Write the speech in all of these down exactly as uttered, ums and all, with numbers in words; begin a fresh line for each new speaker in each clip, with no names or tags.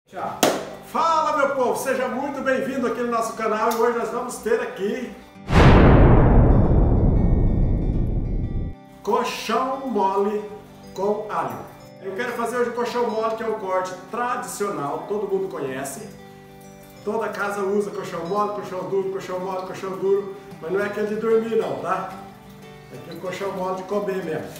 Tchau.
Fala, meu povo, seja muito bem-vindo aqui no nosso canal e hoje nós vamos ter aqui colchão mole com alho. Eu quero fazer hoje o colchão mole, que é um corte tradicional, todo mundo conhece. Toda casa usa colchão mole, colchão duro, colchão mole, colchão duro, mas não é aquele de dormir não, tá? É aquele colchão mole de comer mesmo.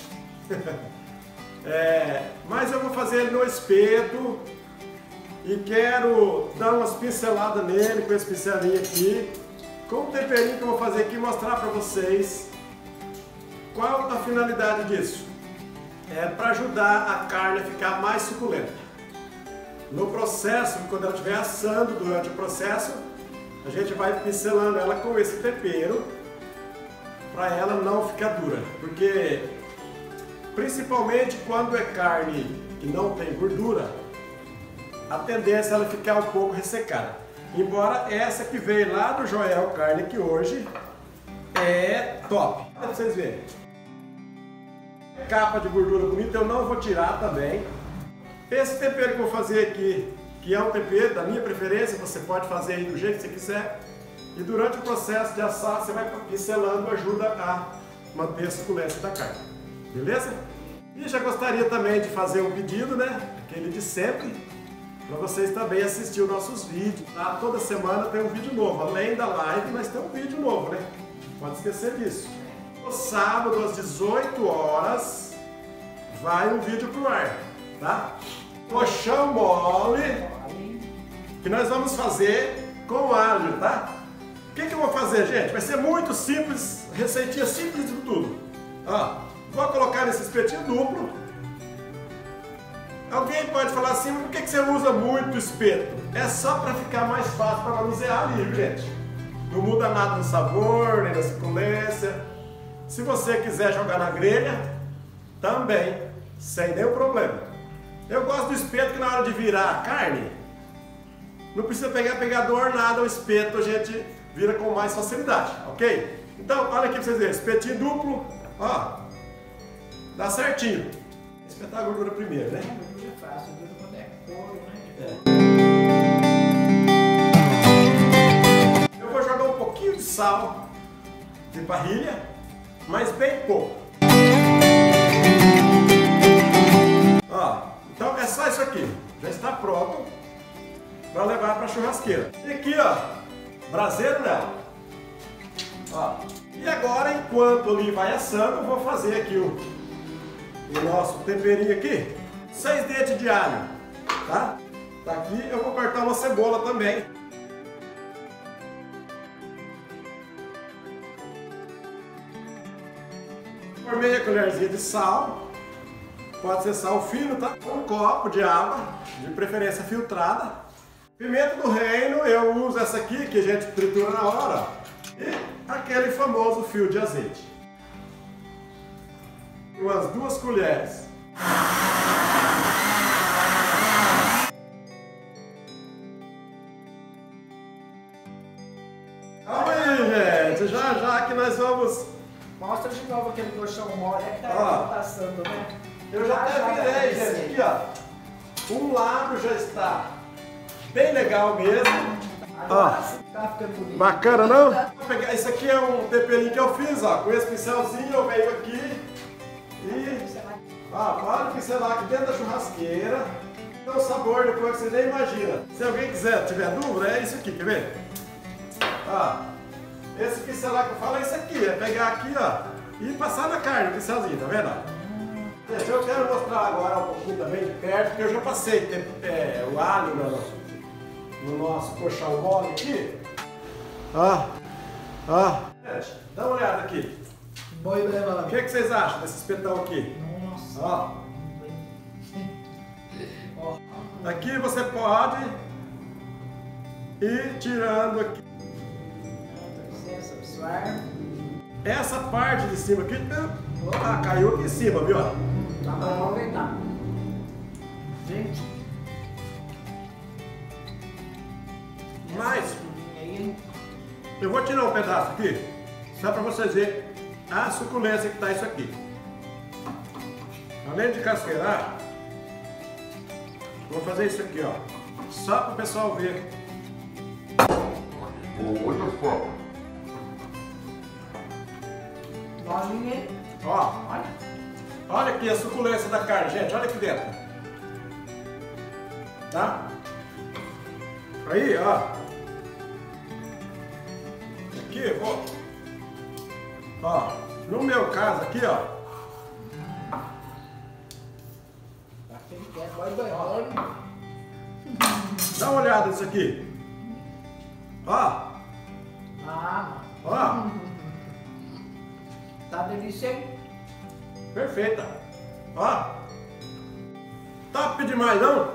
é, mas eu vou fazer ele no espeto. E quero dar umas pinceladas nele com esse pincelinho aqui, com o temperinho que eu vou fazer aqui, mostrar para vocês qual a finalidade disso. É para ajudar a carne a ficar mais suculenta. No processo, quando ela estiver assando, durante o processo, a gente vai pincelando ela com esse tempero para ela não ficar dura, porque principalmente quando é carne que não tem gordura, a tendência é ela ficar um pouco ressecada. Embora essa que veio lá do Joel Carne aqui hoje é top. Para vocês verem. Capa de gordura bonita eu não vou tirar também. Esse tempero que eu vou fazer aqui, que é um tempero da minha preferência, você pode fazer aí do jeito que você quiser. E durante o processo de assar, você vai pincelando, ajuda a manter a suculência da carne. Beleza? E já gostaria também de fazer um pedido, né? Aquele de sempre. Para vocês também assistir os nossos vídeos, tá? Toda semana tem um vídeo novo, além da live, mas tem um vídeo novo, né? Pode esquecer disso. No sábado, às dezoito horas, vai um vídeo pro ar, tá? Colchão mole, que nós vamos fazer com alho, tá? O que que eu vou fazer, gente? Vai ser muito simples, receitinha simples de tudo. Ó, vou colocar nesse espetinho duplo. Alguém pode falar assim, mas por que você usa muito espeto? É só para ficar mais fácil para manusear ali, gente. Não muda nada no sabor, nem na suculência. Se você quiser jogar na grelha, também, sem nenhum problema. Eu gosto do espeto que na hora de virar a carne, não precisa pegar pegador, nada, o espeto a gente vira com mais facilidade, ok? Então, olha aqui para vocês verem, espetinho duplo, ó, dá certinho. Espetar a gordura primeiro, né?
Fácil, tudo quando é couro, né?
É. Eu vou jogar um pouquinho de sal de parrilha, mas bem pouco. Ó, então é só isso aqui. Já está pronto para levar para a churrasqueira. E aqui, ó, braseiro nela. Ó. E agora, enquanto ali vai assando, eu vou fazer aqui o, o nosso temperinho aqui. Seis dentes de alho, tá? Tá aqui, eu vou cortar uma cebola também. Por meia colherzinha de sal, pode ser sal fino, tá? Um copo de água, de preferência filtrada. Pimenta do reino, eu uso essa aqui, que a gente tritura na hora. E aquele famoso fio de azeite. Umas duas colheres. Calma aí, gente, já já que nós vamos...
Mostra de novo aquele colchão mole, é que tá
Ó,
passando, né?
Eu já até virei, gente, aqui ó, um lado já está bem legal mesmo.
Agora
Ó,
sim tá ficando bonito.
bacana não? Vou pegar, esse aqui é um temperinho que eu fiz, ó, com esse pincelzinho eu venho aqui e... Ó, pode pincelar aqui dentro da churrasqueira. Tem um sabor depois que você nem imagina. Se alguém quiser, tiver dúvida, é isso aqui, quer ver? Ó, esse pincelar que eu falo é isso aqui, é pegar aqui, ó, e passar na carne, o pincelzinho, tá vendo? Gente, eu quero mostrar agora um pouquinho também de perto, porque eu já passei é, o alho no, no nosso colchão mole aqui. Ó, ó. Gente, dá uma olhada aqui.
Boi
O que, que vocês acham desse espetão aqui?
Nossa.
Ó. Aqui você pode ir tirando aqui.
Licença, pessoal.
Essa parte de cima aqui, ah, caiu aqui em cima, viu?
Dá pra aproveitar. Gente.
Mas eu vou tirar um pedaço aqui, só para vocês verem a suculência que está isso aqui. Além de casqueirar, vou fazer isso aqui, ó. Só para o pessoal ver.
Olha só.
Bolinha, hein?
Ó,
Olha.
olha aqui a suculência da carne, gente. Olha aqui dentro. Tá? Aí, ó. Aqui, ó. Ó, no meu caso aqui, ó.
Pra quem quer, vai banhando.
Dá uma olhada nisso aqui. Ó,
Ah,
ó.
tá delícia, hein?
Perfeita. Ó. Top demais, não?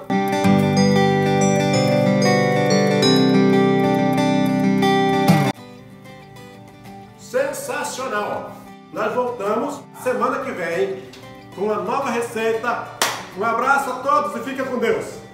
Sensacional! Nós voltamos semana que vem com uma nova receita. Um abraço a todos e fica com Deus!